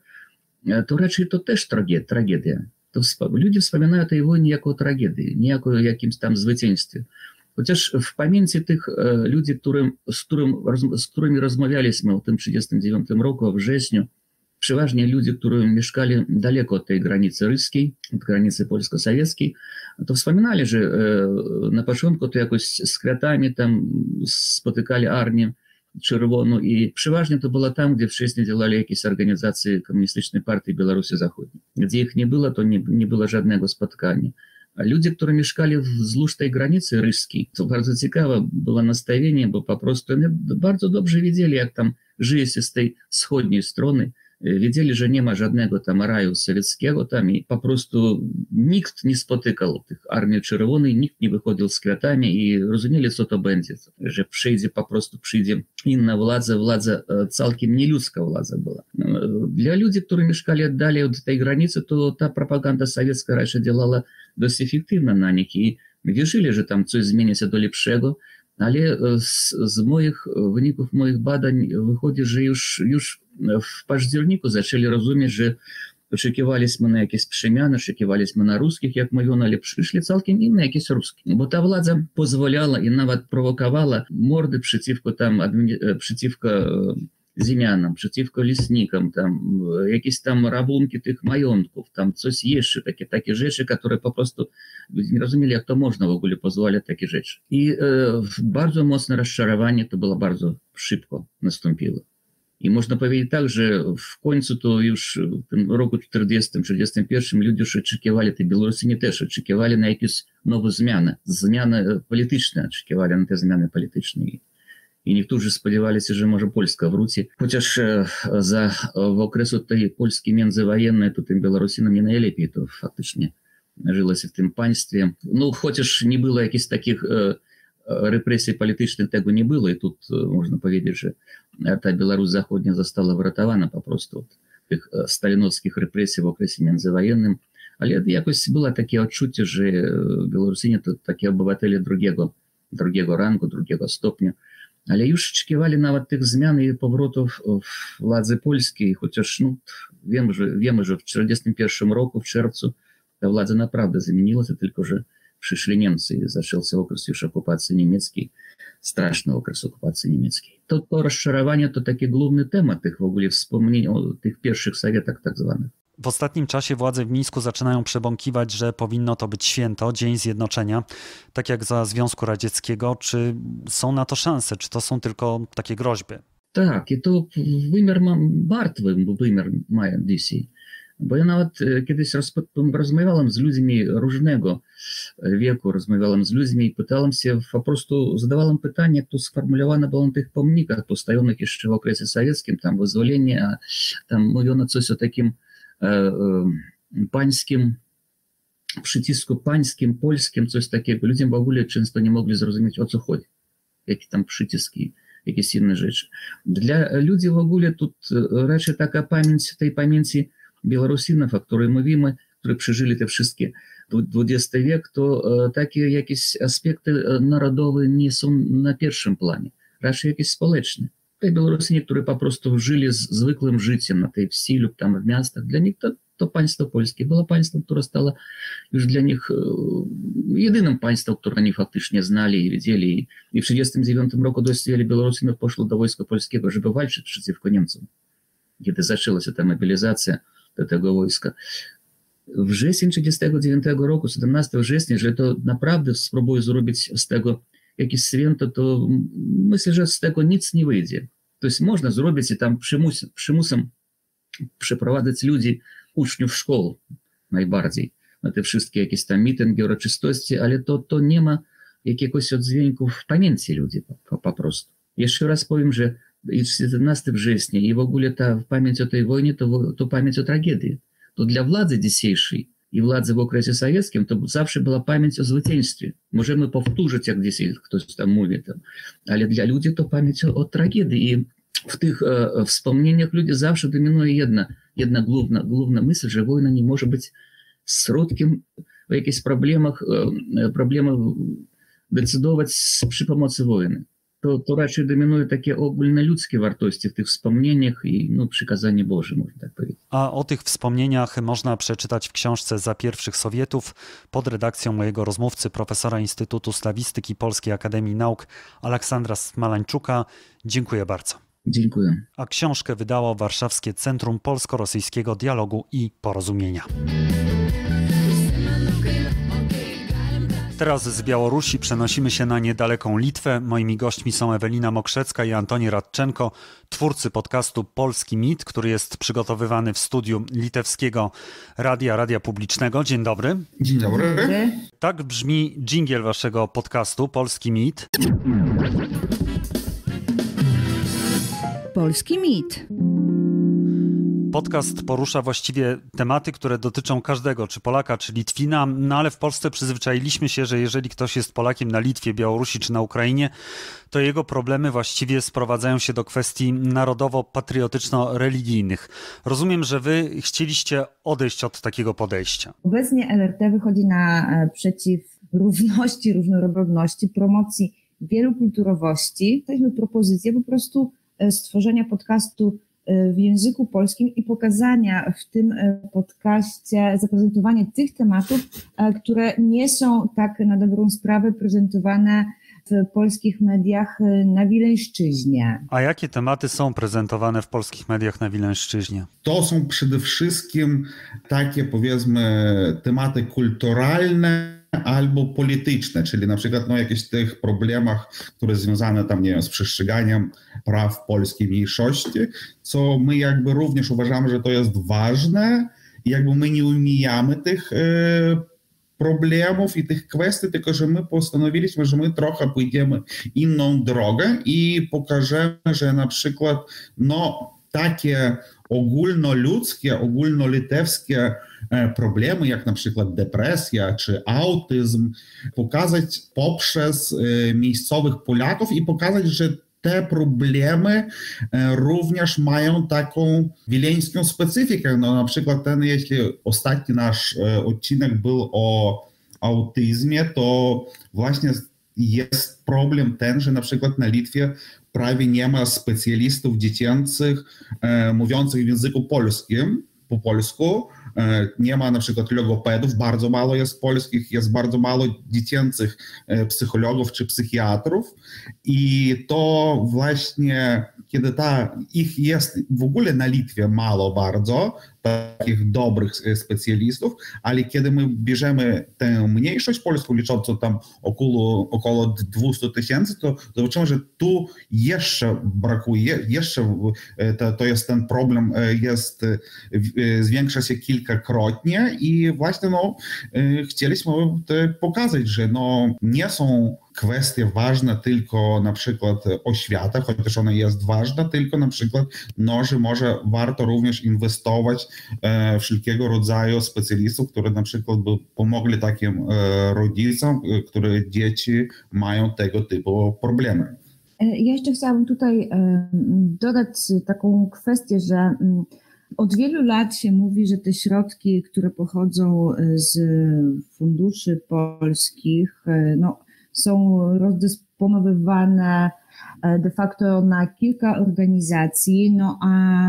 to raczej to też tragedia. To ludzie wspominają o tej wojnie jako o tragedii, nie jako o jakimś tam zwycięstwie. Chociaż w pamięci tych ludzi, którym, z, którym, z którymi rozmawialiśmy o tym trzydziestym dziewiątym roku, o wrześniu, przeważnie ludzie, którzy mieszkali daleko od tej granicy ryskiej, od granicy polsko-sowieckiej, to wspominali, że na początku to jakoś z kwiatami tam spotykali armię czerwoną i przeważnie to było tam, gdzie wcześniej działali jakieś organizacje Komunistycznej Partii Białorusi Zachodniej. Gdzie ich nie było, to nie, nie było żadnego spotkania. A ludzie, którzy mieszkali wzdłuż tej granicy ryskiej, to bardzo ciekawe było nastawienie, bo po prostu oni bardzo dobrze wiedzieli, jak tam żyje się z tej wschodniej strony. Wiedzieli, że nie ma żadnego tam raju sowieckiego tam i po prostu nikt nie spotykał tych armii czerwonej, nikt nie wychodził z kwiatami i rozumieli, co to będzie, że przyjdzie, po prostu przyjdzie inna władza, władza całkiem nieludzka władza była. Dla ludzi, którzy mieszkali dalej od tej granicy, to ta propaganda sowiecka raczej działała dość efektywnie na nich i wierzyli, że tam coś zmieni się do lepszego, ale z, z moich wyników moich badań wychodzi, że już, już w październiku zaczęli rozumieć, że oczekiwaliśmy na jakieś przemiany, oczekiwaliśmy na ruskich, jak mówiono, ale przyszli całkiem inne jakieś ruskie. Bo ta władza pozwalała i nawet prowokowała mordy przeciwko tam, przeciwko ziemianom, przeciwko leśnikom, tam jakieś tam rabunki tych majątków, tam coś jeszcze, takie, takie rzeczy, które po prostu nie rozumieli, jak to można w ogóle pozwolić takie rzeczy. I e, bardzo mocne rozczarowanie to było bardzo szybko nastąpiło. I można powiedzieć tak, że w końcu to już w tym roku czterdziestym czterdziestym pierwszym ludzie już oczekiwali, te Białorusini też oczekiwali na jakieś nowe zmiany, zmiany polityczne, oczekiwali na te zmiany polityczne. I niektórzy spodziewali się, że może Polska wróci. Chociaż za w okresu tej Polski międzywojennej to tym Białorusinom nie najlepiej to faktycznie żyło się w tym państwie. No chociaż nie było jakichś takich represji politycznych, tego nie było. I тут można powiedzieć, że ta Białoruś zachodnia została wyratowana po prostu od tych stalinowskich represji w okresie międzywojennym. Ale jakoś było takie odczucie, że Białorusini to takie obywatele drugiego, drugiego rangu, drugiego stopnia. Ale już oczekiwali nawet tych zmian i powrotów władzy polskiej, chociaż no, wiemy, że, wiemy, że w czterdziestym pierwszym roku, w czerwcu, ta władza naprawdę zmieniła się, tylko że przyszli Niemcy i zaczął się okres już okupacji niemieckiej, straszny okres okupacji niemieckiej. To, to rozczarowanie to taki główny temat tych w ogóle wspomnień o tych pierwszych sowietach tak zwanych. W ostatnim czasie władze w Mińsku zaczynają przebąkiwać, że powinno to być święto, Dzień Zjednoczenia, tak jak za Związku Radzieckiego. Czy są na to szanse? Czy to są tylko takie groźby? Tak, i to wymiar ma martwy wymiar mają dzisiaj. Bo ja nawet kiedyś rozmawiałem z ludźmi różnego wieku, rozmawiałem z ludźmi i pytałem się, po prostu zadawałem pytanie, które sformułowane było na tych pomnikach postawionych jeszcze w okresie sowieckim, tam wyzwolenie, a tam mówiono coś o takim pańskim przycisku pańskim, polskim, coś takiego. Ludzie w ogóle często nie mogli zrozumieć, o co chodzi. Jakie tam przyciski, jakieś inne rzeczy. Dla ludzi w ogóle тут raczej taka pamięć, tej pamięci Białorusinów, o której mówimy, którzy przeżyli te wszystkie dwudziesty wiek, to takie jakieś aspekty narodowe nie są na pierwszym planie. Raczej jakieś społeczne. Te Białorusini, którzy po prostu żyli z zwykłym życiem na tej wsi lub tam w miastach, dla nich to, to państwo polskie było państwem, które stało już dla nich jedynym państwem, które oni faktycznie znali i wiedzieli. I w tysiąc dziewięćset trzydziestym dziewiątym roku dość wiele Białorusinów poszło do wojska polskiego, żeby walczyć przeciwko Niemcom. Kiedy zaczęła się ta mobilizacja do tego wojska. W wrześniu tysiąc dziewięćset trzydziestego dziewiątego roku, siedemnastego września, że to naprawdę spróbuję zrobić z tego jakieś święto, to myślę, że z tego nic nie wyjdzie. To jest można zrobić i tam przymus, przymusem przeprowadzać ludzi, uczniów szkół najbardziej, na te wszystkie jakieś tam mityngi, uroczystości, ale to, to nie ma jakiegoś oddźwięku w pamięci ludzi po, po prostu. Jeszcze raz powiem, że siedemnastego września i w ogóle ta pamięć o tej wojnie to, to pamięć o tragedii. To dla władzy dzisiejszej i władzy w okresie sowieckim to zawsze była pamięć o zwycięstwie. Możemy powtórzyć, jak dzisiaj ktoś tam mówi, tam. Ale dla ludzi to pamięć o, o tragedii. I w tych e, wspomnieniach ludzi zawsze dominuje jedna, jedna główna, główna myśl, że wojna nie może być środkiem w jakichś problemach, e, problemach decydować przy pomocy wojny. To, to raczej dominuje takie ogólnoludzkie wartości w tych wspomnieniach i no, przykazanie Boże, można tak powiedzieć. A o tych wspomnieniach można przeczytać w książce Za pierwszych Sowietów pod redakcją mojego rozmówcy, profesora Instytutu Slawistyki Polskiej Akademii Nauk Aleksandra Smalańczuka. Dziękuję bardzo. Dziękuję. A książkę wydało Warszawskie Centrum Polsko-Rosyjskiego Dialogu i Porozumienia. Teraz z Białorusi przenosimy się na niedaleką Litwę. Moimi gośćmi są Ewelina Mokrzecka i Antoni Radczenko, twórcy podcastu Polski Mit, który jest przygotowywany w studiu litewskiego radia, radia publicznego. Dzień dobry. Dzień dobry. Tak brzmi dżingiel waszego podcastu Polski Mit. Polski Mit. Podcast porusza właściwie tematy, które dotyczą każdego, czy Polaka, czy Litwina, no ale w Polsce przyzwyczailiśmy się, że jeżeli ktoś jest Polakiem na Litwie, Białorusi czy na Ukrainie, to jego problemy właściwie sprowadzają się do kwestii narodowo-patriotyczno-religijnych. Rozumiem, że wy chcieliście odejść od takiego podejścia. Obecnie L R T wychodzi naprzeciw równości, różnorodności, promocji wielu kulturowości. Daliśmy propozycję po prostu stworzenia podcastu w języku polskim i pokazania w tym podcaście, zaprezentowanie tych tematów, które nie są tak na dobrą sprawę prezentowane w polskich mediach na Wileńszczyźnie. A jakie tematy są prezentowane w polskich mediach na Wileńszczyźnie? To są przede wszystkim takie, powiedzmy, tematy kulturalne, albo polityczne, czyli na przykład no, jakieś tych problemach, które związane tam, nie wiem, z przestrzeganiem praw polskiej mniejszości, co my jakby również uważamy, że to jest ważne i jakby my nie umijamy tych e, problemów i tych kwestii, tylko że my postanowiliśmy, że my trochę pójdziemy inną drogę i pokażemy, że na przykład no, takie ogólnoludzkie, ogólnolitewskie problemy, jak na przykład depresja czy autyzm, pokazać poprzez miejscowych Polaków i pokazać, że te problemy również mają taką wileńską specyfikę. No, na przykład ten, jeśli ostatni nasz odcinek był o autyzmie, to właśnie jest problem ten, że na przykład na Litwie prawie nie ma specjalistów dziecięcych e, mówiących w języku polskim, po polsku. E, nie ma na przykład logopedów, bardzo mało jest polskich, jest bardzo mało dziecięcych e, psychologów czy psychiatrów i to właśnie, kiedy ta, ich jest w ogóle na Litwie mało bardzo, takich dobrych specjalistów, ale kiedy my bierzemy tę mniejszość polską liczącą tam około, około dwieście tysięcy, to zobaczymy, że tu jeszcze brakuje, jeszcze to, to jest ten problem, jest, zwiększa się kilkakrotnie i właśnie no, chcieliśmy pokazać, że no, nie są kwestie ważne tylko na przykład oświata, chociaż ona jest ważna, tylko na przykład no, że może warto również inwestować e, wszelkiego rodzaju specjalistów, które na przykład by pomogli takim e, rodzicom, e, które dzieci mają tego typu problemy. Ja jeszcze chciałabym tutaj e, dodać taką kwestię, że od wielu lat się mówi, że te środki, które pochodzą z funduszy polskich, no, są rozdysponowywane de facto na kilka organizacji, no a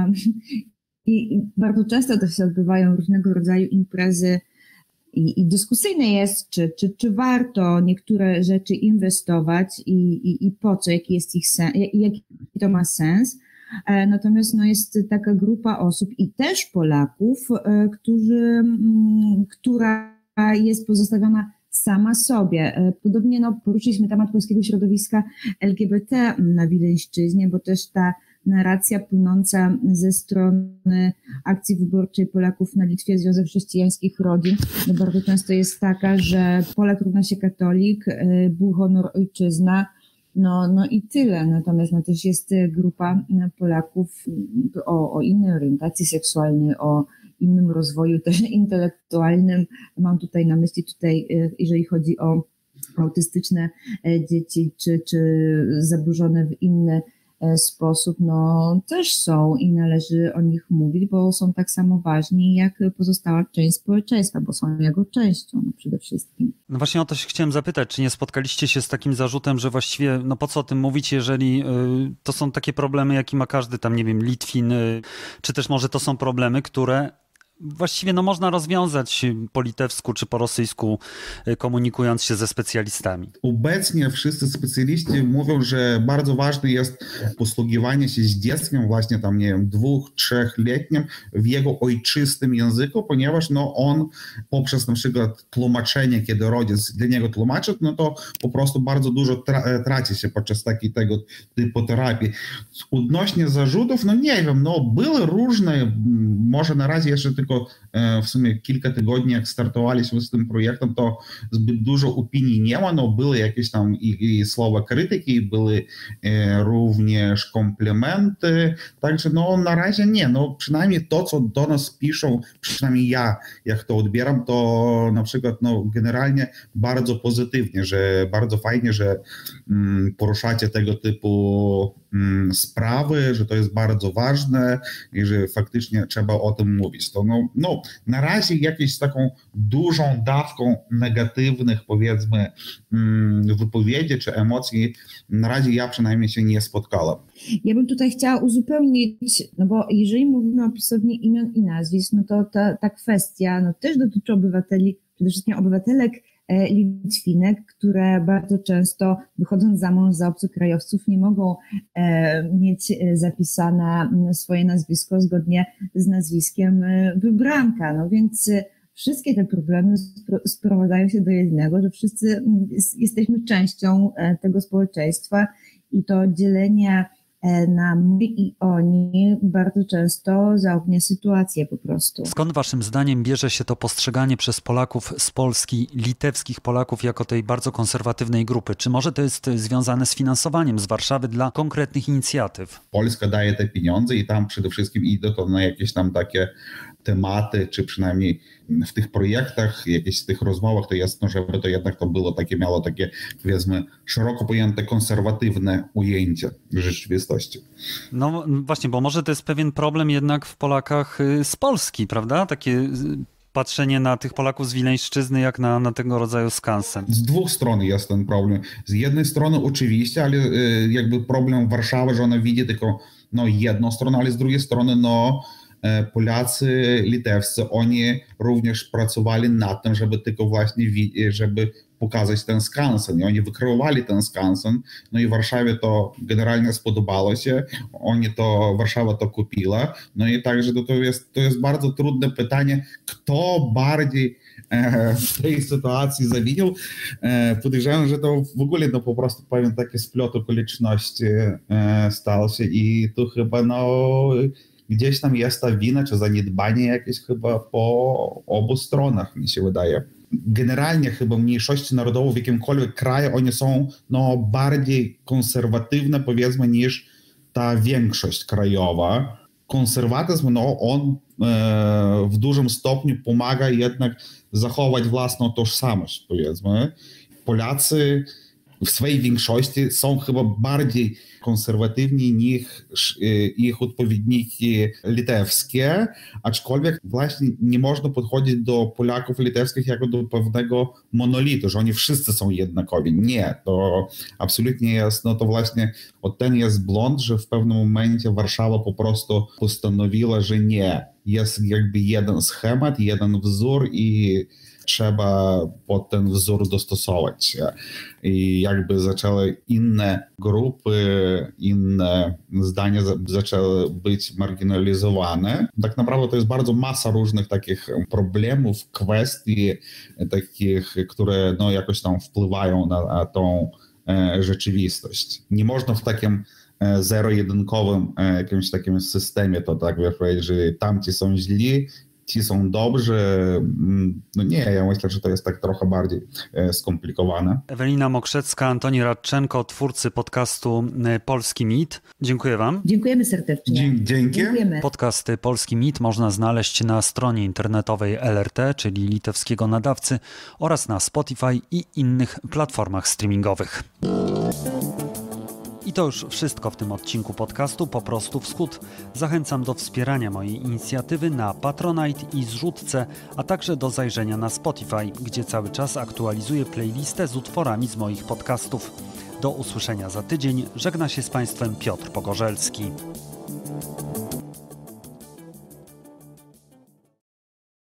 i, i bardzo często też się odbywają różnego rodzaju imprezy i, i dyskusyjne jest, czy, czy, czy warto niektóre rzeczy inwestować i, i, i po co, jaki jest ich sens, jaki to ma sens. Natomiast no, jest taka grupa osób i też Polaków, którzy, która jest pozostawiona sama sobie. Podobnie no, poruszyliśmy temat polskiego środowiska L G B T na Wileńszczyźnie, bo też ta narracja płynąca ze strony akcji wyborczej Polaków na Litwie, Związek Chrześcijańskich Rodzin, no bardzo często jest taka, że Polak równa się katolik, Bóg, honor, ojczyzna, no, no i tyle. Natomiast no, też jest grupa Polaków o, o innej orientacji seksualnej, o innym rozwoju też intelektualnym. Mam tutaj na myśli tutaj, jeżeli chodzi o autystyczne dzieci, czy, czy zaburzone w inny sposób, no też są i należy o nich mówić, bo są tak samo ważni jak pozostała część społeczeństwa, bo są jego częścią no przede wszystkim. No właśnie o to się chciałem zapytać, czy nie spotkaliście się z takim zarzutem, że właściwie, no po co o tym mówić, jeżeli y, to są takie problemy, jaki ma każdy tam, nie wiem, Litwin, y, czy też może to są problemy, które właściwie no, można rozwiązać po litewsku czy po rosyjsku, komunikując się ze specjalistami. Obecnie wszyscy specjaliści mówią, że bardzo ważne jest posługiwanie się z dzieckiem właśnie tam, nie wiem, dwóch, trzechletnim w jego ojczystym języku, ponieważ no, on poprzez na przykład tłumaczenie, kiedy rodzic dla niego tłumaczy, no to po prostu bardzo dużo tra- traci się podczas takiej tego typu terapii. Odnośnie zarzutów, no nie wiem, no były różne, może na razie jeszcze tylko w sumie kilka tygodni, jak startowaliśmy z tym projektem, to zbyt dużo opinii nie ma, no były jakieś tam i, i słowa krytyki, były e, również komplementy, także no na razie nie, no przynajmniej to, co do nas piszą, przynajmniej ja, jak to odbieram, to na przykład no generalnie bardzo pozytywnie, że bardzo fajnie, że mm, poruszacie tego typu mm, sprawy, że to jest bardzo ważne i że faktycznie trzeba o tym mówić. To no, no na razie jakąś taką dużą dawką negatywnych, powiedzmy, wypowiedzi czy emocji, na razie ja przynajmniej się nie spotkałem. Ja bym tutaj chciała uzupełnić, no bo jeżeli mówimy o pisowni imion i nazwisk, no to ta, ta kwestia no też dotyczy obywateli, przede wszystkim obywatelek Litwinek, które bardzo często wychodząc za mąż za obcokrajowców nie mogą e, mieć zapisane swoje nazwisko zgodnie z nazwiskiem wybranka. No więc wszystkie te problemy sprowadzają się do jednego, że wszyscy jesteśmy częścią tego społeczeństwa i to dzielenie na my i oni bardzo często zaognia sytuację po prostu. Skąd waszym zdaniem bierze się to postrzeganie przez Polaków z Polski, litewskich Polaków jako tej bardzo konserwatywnej grupy? Czy może to jest związane z finansowaniem z Warszawy dla konkretnych inicjatyw? Polska daje te pieniądze i tam przede wszystkim idą to na jakieś tam takie tematy, czy przynajmniej w tych projektach, jakichś tych rozmowach, to jasno, żeby to jednak to było takie, miało takie, powiedzmy, szeroko pojęte konserwatywne ujęcie w rzeczywistości. No właśnie, bo może to jest pewien problem jednak w Polakach z Polski, prawda? Takie patrzenie na tych Polaków z Wileńszczyzny jak na, na tego rodzaju skansen. Z dwóch stron jest ten problem. Z jednej strony oczywiście, ale jakby problem Warszawy, że ona widzi tylko no, jedną stronę, ale z drugiej strony no Polacy litewscy, oni również pracowali nad tym, żeby tylko właśnie, żeby pokazać ten skansen. I oni wykreowali ten skansen, no i Warszawie to generalnie spodobało się, oni to, Warszawa to kupiła, no i także to, to, jest, to jest bardzo trudne pytanie, kto bardziej e, w tej sytuacji zawinił. E, podejrzewam, że to w ogóle no, po prostu pewien taki splot okoliczności e, stał się i tu chyba no gdzieś tam jest ta wina, czy zaniedbanie jakieś chyba po obu stronach, mi się wydaje. Generalnie chyba mniejszości narodowe w jakimkolwiek kraju, one są no, bardziej konserwatywne, powiedzmy, niż ta większość krajowa. Konserwatyzm, no, on e, w dużym stopniu pomaga jednak zachować własną tożsamość, powiedzmy. Polacy w swojej większości są chyba bardziej konserwatywni niż ich odpowiedniki litewskie, aczkolwiek właśnie nie można podchodzić do Polaków litewskich jako do pewnego monolitu, że oni wszyscy są jednakowi. Nie, to absolutnie jest, no to właśnie o ten jest błąd, że w pewnym momencie Warszawa po prostu postanowiła, że nie, jest jakby jeden schemat, jeden wzór i trzeba pod ten wzór dostosować się. I jakby zaczęły inne grupy, inne zdania zaczęły być marginalizowane. Tak naprawdę to jest bardzo masa różnych takich problemów, kwestii takich, które no jakoś tam wpływają na, na tą e, rzeczywistość. Nie można w takim e, zero-jedynkowym e, jakimś takim systemie to tak powiedzieć, że tamci są źli, ci są dobrzy. No nie, ja myślę, że to jest tak trochę bardziej skomplikowane. Ewelina Mokrzecka, Antoni Radczenko, twórcy podcastu Polski Mit. Dziękuję wam. Dziękujemy serdecznie. Dzięki. Dziękujemy. Podcasty Polski Mit można znaleźć na stronie internetowej L R T, czyli litewskiego nadawcy, oraz na Spotify i innych platformach streamingowych. I to już wszystko w tym odcinku podcastu Po prostu Wschód. Zachęcam do wspierania mojej inicjatywy na Patronite i Zrzutce, a także do zajrzenia na Spotify, gdzie cały czas aktualizuję playlistę z utworami z moich podcastów. Do usłyszenia za tydzień. Żegna się z Państwem Piotr Pogorzelski.